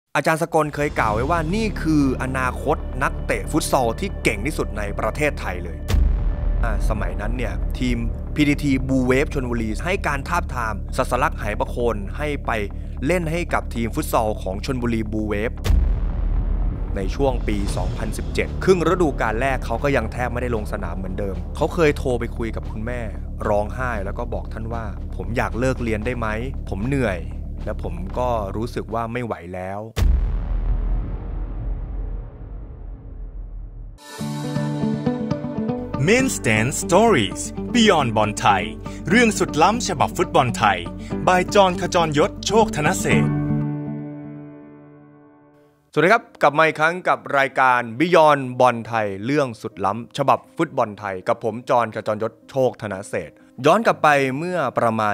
อาจารย์สกลเคยกล่าวไว้ว่านี่คืออนาคตนักเตะฟุตซอลที่เก่งที่สุดในประเทศไทยเลยสมัยนั้นเนี่ยทีม PTT Blue Wave ชลบุรีให้การทาบทามศสลักษ์ ไหประโคนให้ไปเล่นให้กับทีมฟุตซอลของชลบุรี Blue Wave ในช่วงปี 2017 ครึ่งฤดูกาลแรกเขาก็ยังแทบไม่ได้ลงสนามเหมือนเดิมเขาเคยโทรไปคุยกับคุณแม่ร้องไห้แล้วก็บอกท่านว่าผมอยากเลิกเรียนได้ไหมผมเหนื่อยและผมก็รู้สึกว่าไม่ไหวแล้ว Main Stand Stories Beyond บอลไทยเรื่องสุดล้ำฉบับฟุตบอลไทย by จร ขจรยศโชคธนเศรษฐ์สวัสดีครับกลับมาอีกครั้งกับรายการ Beyond บอลไทยเรื่องสุดล้ำฉบับฟุตบอลไทยกับผมจร ขจรยศโชคธนเศรษฐ์ย้อนกลับไปเมื่อประมาณ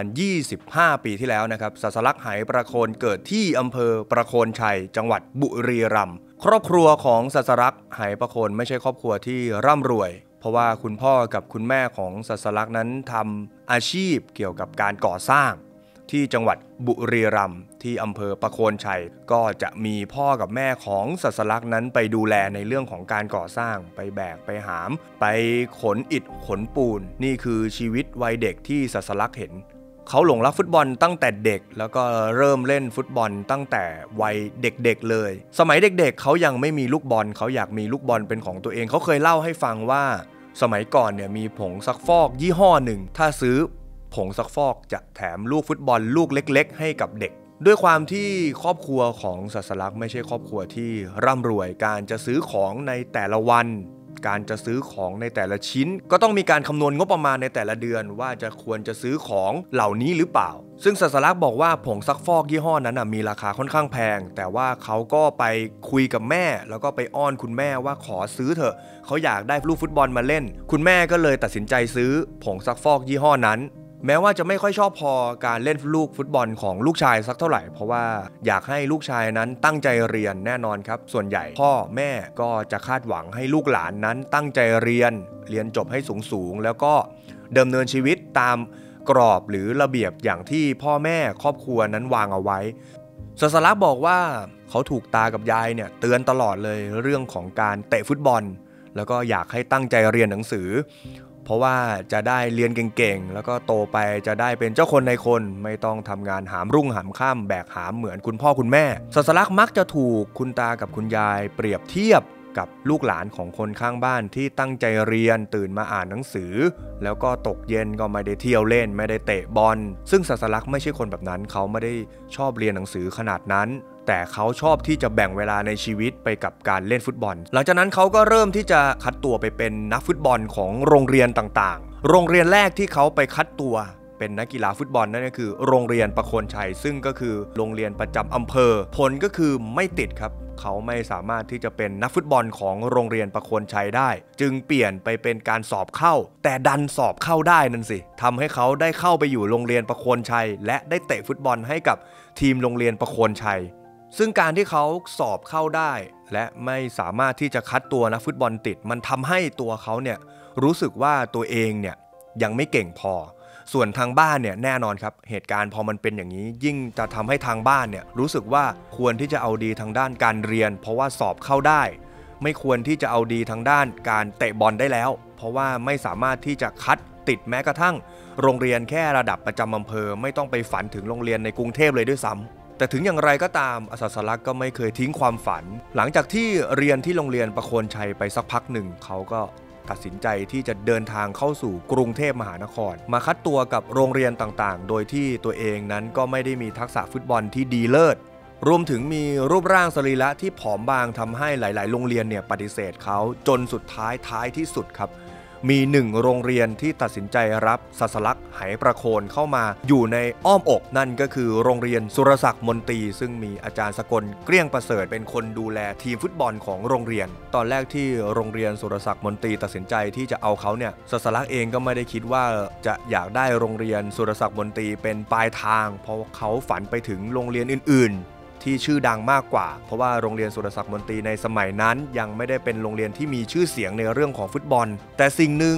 25ปีที่แล้วนะครับศสลักษ์ ไหประโคนเกิดที่อำเภอประโคนชัยจังหวัดบุรีรัมย์ครอบครัวของศสลักษ์ ไหประโคนไม่ใช่ครอบครัวที่ร่ำรวยเพราะว่าคุณพ่อกับคุณแม่ของศสลักษ์นั้นทำอาชีพเกี่ยวกับการก่อสร้างที่จังหวัดบุรีรัมย์ที่อำเภอประโคนชัยก็จะมีพ่อกับแม่ของศสลักษ์นั้นไปดูแลในเรื่องของการก่อสร้างไปแบกไปหามไปขนอิฐขนปูนนี่คือชีวิตวัยเด็กที่ศสลักษ์เห็นเขาหลงรักฟุตบอลตั้งแต่เด็กแล้วก็เริ่มเล่นฟุตบอลตั้งแต่วัยเด็กๆเลยสมัยเด็กๆเขายังไม่มีลูกบอลเขาอยากมีลูกบอลเป็นของตัวเองเขาเคยเล่าให้ฟังว่าสมัยก่อนเนี่ยมีผงซักฟอกยี่ห้อหนึ่งถ้าซื้อผงซักฟอกจะแถมลูกฟุตบอลลูกเล็กๆให้กับเด็กด้วยความที่ครอบครัวของศสลักษ์ไม่ใช่ครอบครัวที่ร่ำรวยการจะซื้อของในแต่ละวันการจะซื้อของในแต่ละชิ้นก็ต้องมีการคำนวณงบประมาณในแต่ละเดือนว่าจะควรจะซื้อของเหล่านี้หรือเปล่าซึ่งศสลักษ์บอกว่าผงซักฟอกยี่ห้อนั้นมีราคาค่อนข้างแพงแต่ว่าเขาก็ไปคุยกับแม่แล้วก็ไปอ้อนคุณแม่ว่าขอซื้อเถอะเขาอยากได้ลูกฟุตบอลมาเล่นคุณแม่ก็เลยตัดสินใจซื้อผงซักฟอกยี่ห้อนั้นแม้ว่าจะไม่ค่อยชอบพอการเล่นลูกฟุตบอลของลูกชายสักเท่าไหร่เพราะว่าอยากให้ลูกชายนั้นตั้งใจเรียนแน่นอนครับส่วนใหญ่พ่อแม่ก็จะคาดหวังให้ลูกหลานนั้นตั้งใจเรียนจบให้สูงแล้วก็ดำเนินชีวิตตามกรอบหรือระเบียบอย่างที่พ่อแม่ครอบครัวนั้นวางเอาไว้ศสลักษ์บอกว่าเขาถูกตากับยายเนี่ยเตือนตลอดเลยเรื่องของการเตะฟุตบอลแล้วก็อยากให้ตั้งใจเรียนหนังสือเพราะว่าจะได้เรียนเก่งๆแล้วก็โตไปจะได้เป็นเจ้าคนในคนไม่ต้องทำงานหามรุ่งหามค่ำแบกหามเหมือนคุณพ่อคุณแม่ศสลักษ์มักจะถูกคุณตากับคุณยายเปรียบเทียบกับลูกหลานของคนข้างบ้านที่ตั้งใจเรียนตื่นมาอ่านหนังสือแล้วก็ตกเย็นก็ไม่ได้เที่ยวเล่นไม่ได้เตะบอลซึ่งศสลักษ์ไม่ใช่คนแบบนั้นเขาไม่ได้ชอบเรียนหนังสือขนาดนั้นแต่เขาชอบที่จะแบ่งเวลาในชีวิตไปกับการเล่นฟุตบอลหลังจากนั้นเขาก็เริ่มที่จะคัดตัวไปเป็นนักฟุตบอลของโรงเรียนต่างๆโรงเรียนแรกที่เขาไปคัดตัวเป็นนักกีฬาฟุตบอลนั่นก็คือโรงเรียนประโคนชัยซึ่งก็คือโรงเรียนประจำอำเภอผลก็คือไม่ติดครับเขาไม่สามารถที่จะเป็นนักฟุตบอลของโรงเรียนประโคนชัยได้จึงเปลี่ยนไปเป็นการสอบเข้าแต่ดันสอบเข้าได้นั่นสิทำให้เขาได้เข้าไปอยู่โรงเรียนประโคนชัยและได้เตะฟุตบอลให้กับทีมโรงเรียนประโคนชัยซึ่งการที่เขาสอบเข้าได้และไม่สามารถที่จะคัดตัวนักฟุตบอลติดมันทำให้ตัวเขาเนี่ยรู้สึกว่าตัวเองเนี่ยยังไม่เก่งพอส่วนทางบ้านเนี่ยแน่นอนครับเหตุการณ์พอมันเป็นอย่างนี้ยิ่งจะทำให้ทางบ้านเนี่ยรู้สึกว่าควรที่จะเอาดีทางด้านการเรียนเพราะว่าสอบเข้าได้ไม่ควรที่จะเอาดีทางด้านการเตะบอลได้แล้วเพราะว่าไม่สามารถที่จะคัดติดแม้กระทั่งโรงเรียนแค่ระดับประจำอำเภอไม่ต้องไปฝันถึงโรงเรียนในกรุงเทพเลยด้วยซ้ำแต่ถึงอย่างไรก็ตามศสลักษ์ก็ไม่เคยทิ้งความฝันหลังจากที่เรียนที่โรงเรียนประโคนชัยไปสักพักหนึ่งเขาก็ตัดสินใจที่จะเดินทางเข้าสู่กรุงเทพมหานครมาคัดตัวกับโรงเรียนต่างๆโดยที่ตัวเองนั้นก็ไม่ได้มีทักษะฟุตบอลที่ดีเลิศรวมถึงมีรูปร่างสรีระที่ผอมบางทำให้หลายๆโรงเรียนเนี่ยปฏิเสธเขาจนสุดท้ายที่สุดครับมีหนึ่งโรงเรียนที่ตัดสินใจรับศสลักษ์ ไหประโคนเข้ามาอยู่ในอ้อมอกนั่นก็คือโรงเรียนสุรศักดิ์มนตรีซึ่งมีอาจารย์สกลเกลี้ยงประเสริฐเป็นคนดูแลทีมฟุตบอลของโรงเรียนตอนแรกที่โรงเรียนสุรศักดิ์มนตรีตัดสินใจที่จะเอาเขาเนี่ยศสลักษ์เองก็ไม่ได้คิดว่าจะอยากได้โรงเรียนสุรศักดิ์มนตรีเป็นปลายทางเพราะเขาฝันไปถึงโรงเรียนอื่นๆที่ชื่อดังมากกว่าเพราะว่าโรงเรียนสุรศักดิ์มนตรีในสมัยนั้นยังไม่ได้เป็นโรงเรียนที่มีชื่อเสียงในเรื่องของฟุตบอลแต่สิ่งหนึ่ง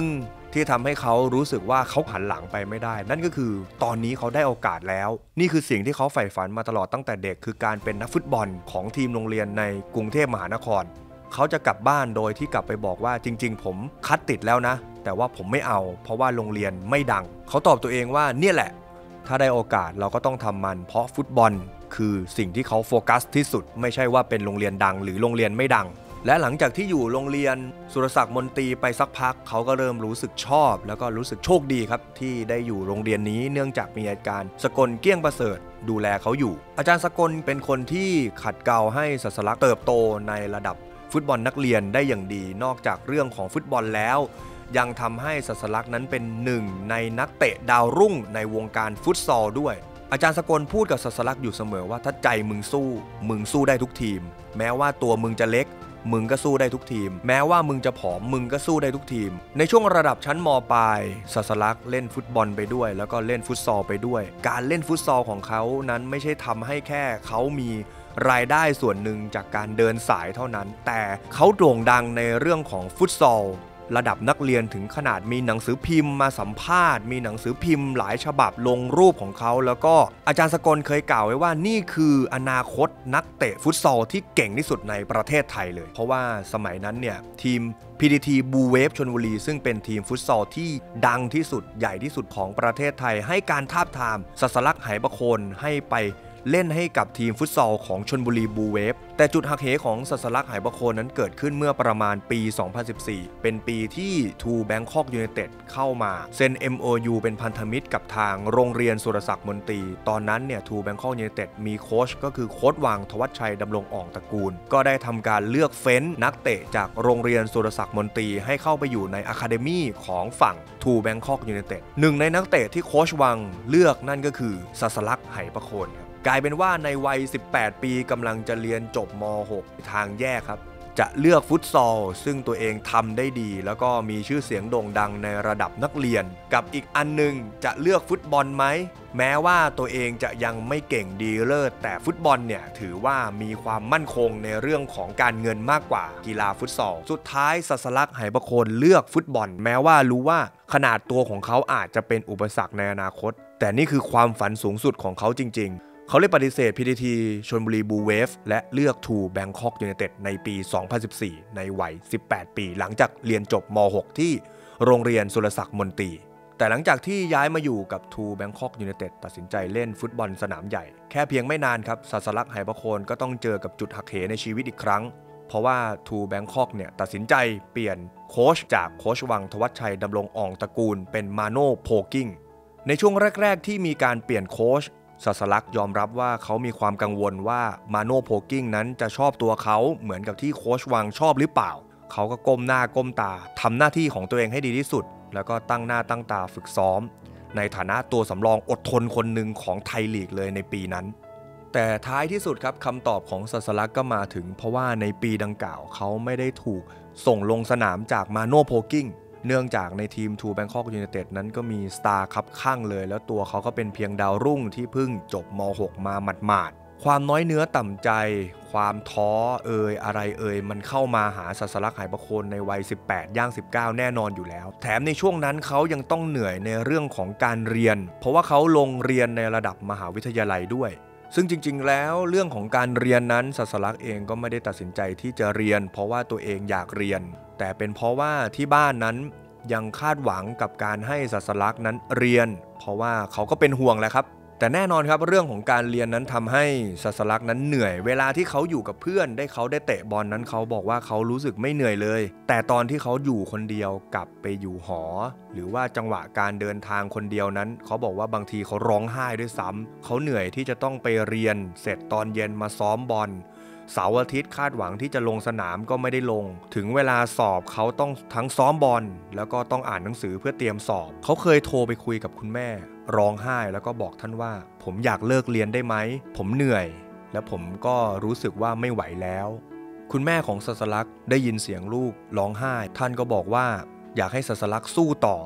ที่ทำให้เขารู้สึกว่าเขาหันหลังไปไม่ได้นั่นก็คือตอนนี้เขาได้โอกาสแล้วนี่คือสิ่งที่เขาใฝ่ฝันมาตลอดตั้งแต่เด็กคือการเป็นนักฟุตบอลของทีมโรงเรียนในกรุงเทพมหานครเขาจะกลับบ้านโดยที่กลับไปบอกว่าจริงๆผมคัดติดแล้วนะแต่ว่าผมไม่เอาเพราะว่าโรงเรียนไม่ดังเขาตอบตัวเองว่าเนี่ยแหละถ้าได้โอกาสเราก็ต้องทำมันเพราะฟุตบอลคือสิ่งที่เขาโฟกัสที่สุดไม่ใช่ว่าเป็นโรงเรียนดังหรือโรงเรียนไม่ดังและหลังจากที่อยู่โรงเรียนสุรศักดิ์มนตรีไปสักพักเขาก็เริ่มรู้สึกชอบแล้วก็รู้สึกโชคดีครับที่ได้อยู่โรงเรียนนี้เนื่องจากมีอาจารย์สกลเกี้ยงประเสริฐดูแลเขาอยู่อาจารย์สกลเป็นคนที่ขัดเกลาให้ศาสลักษณ์เติบโตในระดับฟุตบอลนักเรียนได้อย่างดีนอกจากเรื่องของฟุตบอลแล้วยังทำให้ศาสลักษณ์นั้นเป็นหนึ่งในนักเตะดาวรุ่งในวงการฟุตซอลด้วยอาจารย์สกลพูดกับศาสลักษณ์อยู่เสมอว่าถ้าใจมึงสู้ได้ทุกทีมแม้ว่าตัวมึงจะเล็กมึงก็สู้ได้ทุกทีมแม้ว่ามึงจะผอมมึงก็สู้ได้ทุกทีมในช่วงระดับชั้นม.ปลายศาสลักษณ์เล่นฟุตบอลไปด้วยแล้วก็เล่นฟุตซอลไปด้วยการเล่นฟุตซอลของเขานั้นไม่ใช่ทำให้แค่เขามีรายได้ส่วนหนึ่งจากการเดินสายเท่านั้นแต่เขาโด่งดังในเรื่องของฟุตซอลระดับนักเรียนถึงขนาดมีหนังสือพิมพ์มาสัมภาษณ์มีหนังสือพิมพ์หลายฉบับลงรูปของเขาแล้วก็อาจารย์สกลเคยกล่าวไว้ว่านี่คืออนาคตนักเตะฟุตซอลที่เก่งที่สุดในประเทศไทยเลยเพราะว่าสมัยนั้นเนี่ยทีม PTT Blue Wave ชลบุรีซึ่งเป็นทีมฟุตซอลที่ดังที่สุดใหญ่ที่สุดของประเทศไทยให้การทาบทามศาสลักษณ์ไหประโคนให้ไปเล่นให้กับทีมฟุตซอลของชลบุรีบูเวฟแต่จุดหักเหของศาสลักษณ์ไหประโคนนั้นเกิดขึ้นเมื่อประมาณปี 2014 เป็นปีที่ทูแบงคอกยูไนเต็ดเข้ามาเซ็น MOU เป็นพันธมิตรกับทางโรงเรียนสุรศักดิ์มนตรีตอนนั้นเนี่ยทูแบงคอกยูไนเต็ดมีโค้ชก็คือโค้ชวังทวัชชัยดำรงอ่องตระกูลก็ได้ทำการเลือกเฟ้นนักเตะจากโรงเรียนสุรศักดิ์มนตรีให้เข้าไปอยู่ในอะคาเดมี่ของฝั่งทูแบงคอกยูไนเต็ดหนึ่งในนักเตะที่โค้ชวังเลือกนั่นก็คือศาสลักษณ์ไหประโคนกลายเป็นว่าในวัย 18 ปีกำลังจะเรียนจบม.6 ทางแยกครับจะเลือกฟุตซอลซึ่งตัวเองทำได้ดีแล้วก็มีชื่อเสียงโด่งดังในระดับนักเรียนกับอีกอันนึงจะเลือกฟุตบอลไหมแม้ว่าตัวเองจะยังไม่เก่งดีเลิศแต่ฟุตบอลเนี่ยถือว่ามีความมั่นคงในเรื่องของการเงินมากกว่ากีฬาฟุตซอลสุดท้ายศาสลักษณ์ไหประโคนเลือกฟุตบอลแม้ว่ารู้ว่าขนาดตัวของเขาอาจจะเป็นอุปสรรคในอนาคตแต่นี่คือความฝันสูงสุดของเขาจริงๆเขาเลยปฏิเสธ PTT ชลบุรีบูเวฟและเลือกทูแบงคอกยูไนเต็ดในปี 2014 ในวัย 18 ปีหลังจากเรียนจบม.6 ที่โรงเรียนสุรศักดิ์มนตรีแต่หลังจากที่ย้ายมาอยู่กับทูแบงคอกยูไนเต็ดตัดสินใจเล่นฟุตบอลสนามใหญ่แค่เพียงไม่นานครับศาสลักษณ์ไหประโคนก็ต้องเจอกับจุดหักเหในชีวิตอีกครั้งเพราะว่าทูแบงคอกเนี่ยตัดสินใจเปลี่ยนโค้ชจากโค้ชวังทวัชชัยดำรงอ่องตระกูลเป็นมาโน่โพกิ้งในช่วงแรกๆที่มีการเปลี่ยนโค้ชศาสลักษณ์ยอมรับว่าเขามีความกังวลว่ามาโน่โพกิ้งนั้นจะชอบตัวเขาเหมือนกับที่โค้ชวังชอบหรือเปล่าเขาก็ก้มหน้าก้มตาทำหน้าที่ของตัวเองให้ดีที่สุดแล้วก็ตั้งหน้าตั้งตาฝึกซ้อมในฐานะตัวสำรองอดทนคนหนึ่งของไทยลีกเลยในปีนั้นแต่ท้ายที่สุดครับคำตอบของศาสลักษณ์ก็มาถึงเพราะว่าในปีดังกล่าวเขาไม่ได้ถูกส่งลงสนามจากมาโน่โพกิ้งเนื่องจากในทีมทูแบงคอกยูไนเต็ดนั้นก็มีสตาร์คับข้างเลยแล้วตัวเขาก็เป็นเพียงดาวรุ่งที่เพิ่งจบม.6 มาหมาดๆความน้อยเนื้อต่ำใจความท้ออะไรมันเข้ามาหาศาสลักษณ์ไหประโคนในวัย 18 ย่าง 19 แน่นอนอยู่แล้วแถมในช่วงนั้นเขายังต้องเหนื่อยในเรื่องของการเรียนเพราะว่าเขาลงเรียนในระดับมหาวิทยาลัยด้วยซึ่งจริงๆแล้วเรื่องของการเรียนนั้นศาสลักษณ์เองก็ไม่ได้ตัดสินใจที่จะเรียนเพราะว่าตัวเองอยากเรียนแต่เป็นเพราะว่าที่บ้านนั้นยังคาดหวังกับการให้ศาสลักษณ์นั้นเรียนเพราะว่าเขาก็เป็นห่วงแหละครับแต่แน่นอนครับเรื่องของการเรียนนั้นทำให้ศาสลักษณ์นั้นเหนื่อยเวลาที่เขาอยู่กับเพื่อนเขาได้เตะบอลนั้นเขาบอกว่าเขารู้สึกไม่เหนื่อยเลยแต่ตอนที่เขาอยู่คนเดียวกลับไปอยู่หอหรือว่าจังหวะการเดินทางคนเดียวนั้นเขาบอกว่าบางทีเขาร้องไห้ด้วยซ้ำเขาเหนื่อยที่จะต้องไปเรียนเสร็จตอนเย็นมาซ้อมบอลเสาร์อาทิตย์คาดหวังที่จะลงสนามก็ไม่ได้ลงถึงเวลาสอบเขาต้องทั้งซ้อมบอลแล้วก็ต้องอ่านหนังสือเพื่อเตรียมสอบเขาเคยโทรไปคุยกับคุณแม่ร้องไห้แล้วก็บอกท่านว่าผมอยากเลิกเรียนได้ไหมผมเหนื่อยและผมก็รู้สึกว่าไม่ไหวแล้วคุณแม่ของศาสลักษณ์ได้ยินเสียงลูกร้องไห้ท่านก็บอกว่าอยากให้ศาสลักษณ์สู้ต่อ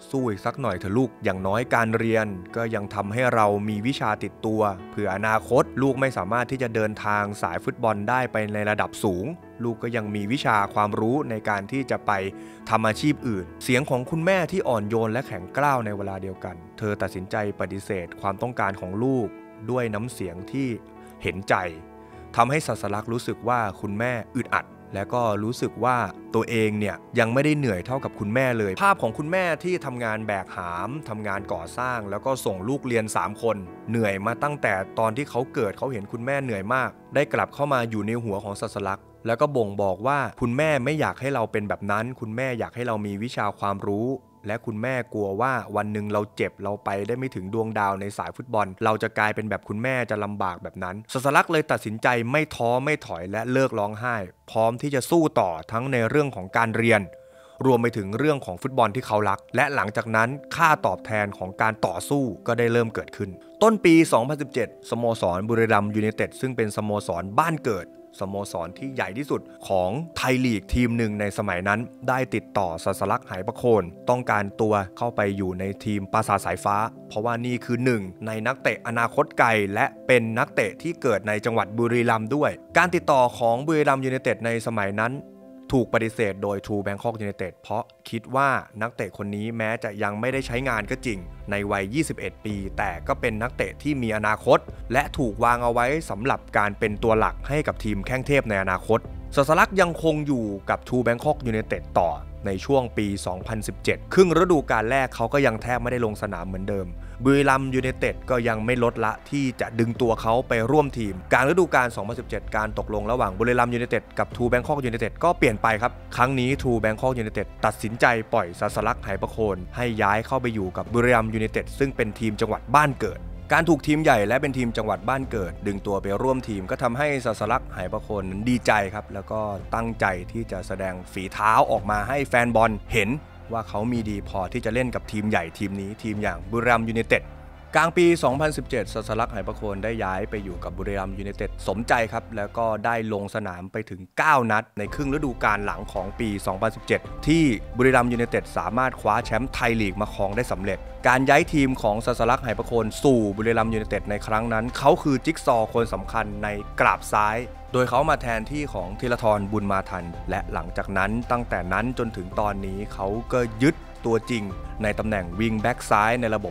สู้อีกสักหน่อยเถอะลูกอย่างน้อยการเรียนก็ยังทำให้เรามีวิชาติดตัวเผื่ออนาคตลูกไม่สามารถที่จะเดินทางสายฟุตบอลได้ไปในระดับสูงลูกก็ยังมีวิชาความรู้ในการที่จะไปทำอาชีพอื่นเสียงของคุณแม่ที่อ่อนโยนและแข็งกร้าวในเวลาเดียวกันเธอตัดสินใจปฏิเสธความต้องการของลูกด้วยน้ำเสียงที่เห็นใจทำให้ศาสลักษณ์รู้สึกว่าคุณแม่อึดอัดและก็รู้สึกว่าตัวเองเนี่ยยังไม่ได้เหนื่อยเท่ากับคุณแม่เลยภาพของคุณแม่ที่ทำงานแบกหามทำงานก่อสร้างแล้วก็ส่งลูกเรียน3คนเหนื่อยมาตั้งแต่ตอนที่เขาเกิดเขาเห็นคุณแม่เหนื่อยมากได้กลับเข้ามาอยู่ในหัวของศาสลักษณ์แล้วก็บ่งบอกว่าคุณแม่ไม่อยากให้เราเป็นแบบนั้นคุณแม่อยากให้เรามีวิชาความรู้และคุณแม่กลัวว่าวันหนึ่งเราเจ็บเราไปได้ไม่ถึงดวงดาวในสายฟุตบอลเราจะกลายเป็นแบบคุณแม่จะลำบากแบบนั้นศาสลักษณ์เลยตัดสินใจไม่ท้อไม่ถอยและเลิกร้องไห้พร้อมที่จะสู้ต่อทั้งในเรื่องของการเรียนรวมไปถึงเรื่องของฟุตบอลที่เขารักและหลังจากนั้นค่าตอบแทนของการต่อสู้ก็ได้เริ่มเกิดขึ้นต้นปี 2017 สโมสรบุรีรัมย์ยูไนเต็ดซึ่งเป็นสโมสรบ้านเกิดสโมสรที่ใหญ่ที่สุดของไทยลีกทีมหนึ่งในสมัยนั้นได้ติดต่อศาสลักษณ์ไหประโคนต้องการตัวเข้าไปอยู่ในทีมปราสาทสายฟ้าเพราะว่านี่คือหนึ่งในนักเตะอนาคตไกลและเป็นนักเตะที่เกิดในจังหวัดบุรีรัมย์ด้วยการติดต่อของบุรีรัมย์ยูไนเต็ดในสมัยนั้นถูกปฏิเสธโดย True Bangkok United เพราะคิดว่านักเตะคนนี้แม้จะยังไม่ได้ใช้งานก็จริงในวัย 21 ปีแต่ก็เป็นนักเตะที่มีอนาคตและถูกวางเอาไว้สำหรับการเป็นตัวหลักให้กับทีมแข้งเทพในอนาคตศาสลักษณ์ยังคงอยู่กับ True Bangkok United ต่อในช่วงปี 2017 ครึ่งฤดูกาลแรกเขาก็ยังแทบไม่ได้ลงสนามเหมือนเดิมบุรีรัมย์ยูไนเต็ดก็ยังไม่ลดละที่จะดึงตัวเขาไปร่วมทีมกลางฤดูกาล 2017 การตกลงระหว่างบุรีรัมย์ยูไนเต็ดกับ True Bangkok United ก็เปลี่ยนไปครับครั้งนี้ True Bangkok United ตัดสินใจปล่อยศาสลักษณ์ไหประโคนให้ย้ายเข้าไปอยู่กับบุรีรัมย์ยูไนเต็ดซึ่งเป็นทีมจังหวัดบ้านเกิดการถูกทีมใหญ่และเป็นทีมจังหวัดบ้านเกิดดึงตัวไปร่วมทีมก็ทำให้ศาสลักษณ์ไหประโคนดีใจครับแล้วก็ตั้งใจที่จะแสดงฝีเท้าออกมาให้แฟนบอลเห็นว่าเขามีดีพอที่จะเล่นกับทีมใหญ่ทีมนี้ทีมอย่างบุรีรัมย์ยูไนเต็ดกลางปี 2017 ศาสลักษณ์ไหประโคนได้ย้ายไปอยู่กับบุรีรัมย์ยูไนเต็ดสมใจครับแล้วก็ได้ลงสนามไปถึง9นัดในครึ่งฤดูกาลหลังของปี 2017 ที่บุรีรัมย์ยูไนเต็ดสามารถคว้าแชมป์ไทยลีกมาครองได้สำเร็จการย้ายทีมของศาสลักษณ์ไหประโคนสู่บุรีรัมย์ยูไนเต็ดในครั้งนั้นเขาคือจิ๊กซอว์คนสำคัญในกราบซ้ายโดยเขามาแทนที่ของธีรทรบุญมาทันและหลังจากนั้นตั้งแต่นั้นจนถึงตอนนี้เขาก็ยึดตัวจริงในตำแหน่งวิงแบ็กซ้ายในระบบ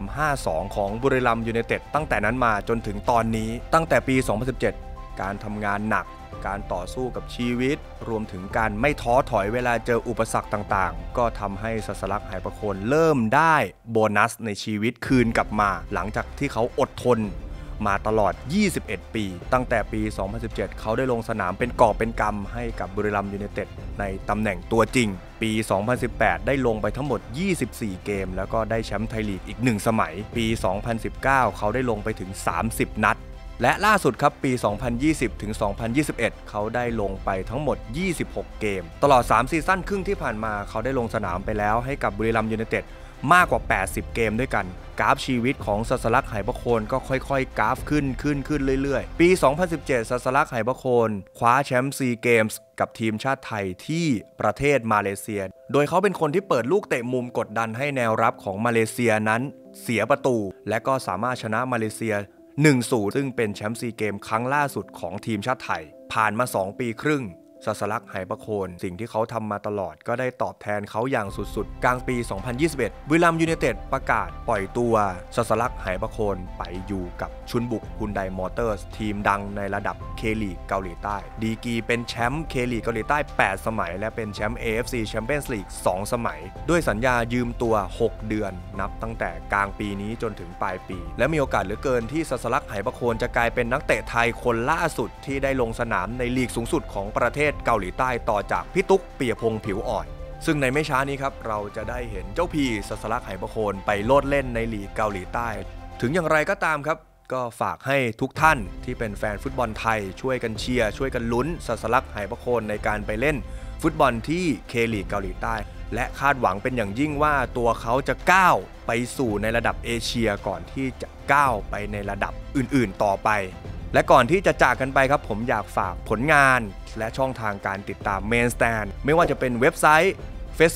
3-5-2 ของบุรีรัมย์ยูไนเต็ดตั้งแต่นั้นมาจนถึงตอนนี้ตั้งแต่ปี 2017 การทำงานหนักการต่อสู้กับชีวิตรวมถึงการไม่ท้อถอยเวลาเจออุปสรรคต่างๆก็ทำให้ศาสลักษณ์ไหประโคนเริ่มได้โบนัสในชีวิตคืนกลับมาหลังจากที่เขาอดทนมาตลอด 21 ปีตั้งแต่ปี 2017 เขาได้ลงสนามเป็นกอบเป็นกำให้กับบุรีรัมย์ยูไนเต็ดในตำแหน่งตัวจริงปี 2018 ได้ลงไปทั้งหมด 24 เกมแล้วก็ได้แชมป์ไทยลีกอีก1สมัยปี 2019 เขาได้ลงไปถึง 30 นัดและล่าสุดครับปี 2020 ถึง 2021 เขาได้ลงไปทั้งหมด 26 เกมตลอด 3 ซีซั่นครึ่งที่ผ่านมาเขาได้ลงสนามไปแล้วให้กับบุรีรัมย์ยูไนเต็ดมากกว่า 80 เกมด้วยกันกราฟชีวิตของศาสลักษณ์ไหประโคนก็ค่อยๆกราฟขึ้นเรื่อยๆปี 2017 ศาสลักษณ์ไหประโคนคว้าแชมป์ซีเกมส์กับทีมชาติไทยที่ประเทศมาเลเซียโดยเขาเป็นคนที่เปิดลูกเตะมุมกดดันให้แนวรับของมาเลเซียนั้นเสียประตูและก็สามารถชนะมาเลเซีย 1-0 ซึ่งเป็นแชมป์ซีเกมครั้งล่าสุดของทีมชาติไทยผ่านมา2 ปีครึ่งศาสลักษณ์ไหประโคนสิ่งที่เขาทำมาตลอดก็ได้ตอบแทนเขาอย่างสุดๆกลางปี 2021 บุรีรัมย์ยูไนเต็ดประกาศปล่อยตัวศาสลักษณ์ไหประโคนไปอยู่กับชุนบุกฮุนไดมอเตอร์สทีมดังในระดับเคลีกเกาหลีใต้ดีกรีเป็นแชมป์เคลีกเกาหลีใต้8 สมัยและเป็นแชมป์ AFC Champions League 2 สมัยด้วยสัญญายืมตัว6 เดือนนับตั้งแต่กลางปีนี้จนถึงปลายปีและมีโอกาสเหลือเกินที่ศาสลักษณ์ไหประโคนจะกลายเป็นนักเตะไทยคนล่าสุดที่ได้ลงสนามในลีกสูงสุดของประเทศเกาหลีใต้ต่อจากพี่ตุ๊กปิยพงษ์ผิวอ่อนซึ่งในไม่ช้านี้ครับเราจะได้เห็นเจ้าพีศาสลักษณ์ไหประโคนไปโลดเล่นในลีกเกาหลีใต้ถึงอย่างไรก็ตามครับก็ฝากให้ทุกท่านที่เป็นแฟนฟุตบอลไทยช่วยกันเชียร์ช่วยกันลุ้นศาสลักษณ์ไหประโคนในการไปเล่นฟุตบอลที่เคลีกเกาหลีใต้และคาดหวังเป็นอย่างยิ่งว่าตัวเขาจะก้าวไปสู่ในระดับเอเชียก่อนที่จะก้าวไปในระดับอื่นๆต่อไปและก่อนที่จะจากกันไปครับผมอยากฝากผลงานและช่องทางการติดตาม Main Stand ไม่ว่าจะเป็นเว็บไซต์ Facebook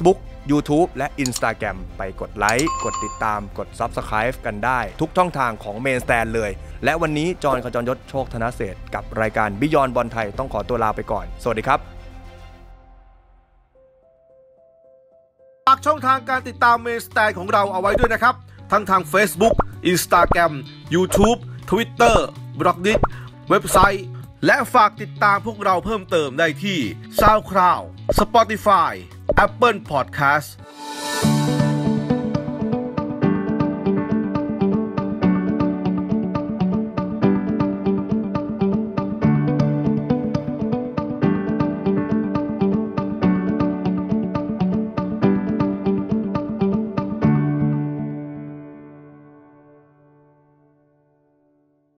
YouTube และ Instagram ไปกดไลค์กดติดตามกด Subscribe กันได้ทุกช่องทางของ Main Stand เลยและวันนี้จอห์นขจรยศโชคธนเศรษฐ์กับรายการ Beyond บอลไทยต้องขอตัวลาไปก่อนสวัสดีครับฝากช่องทางการติดตาม Main Stand ของเราเอาไว้ด้วยนะครับทั้งทาง Facebook Instagram YouTube Twitter Blogdit เว็บไซต์และฝากติดตามพวกเราเพิ่มเติมได้ที่ SoundCloud Spotify Apple Podcast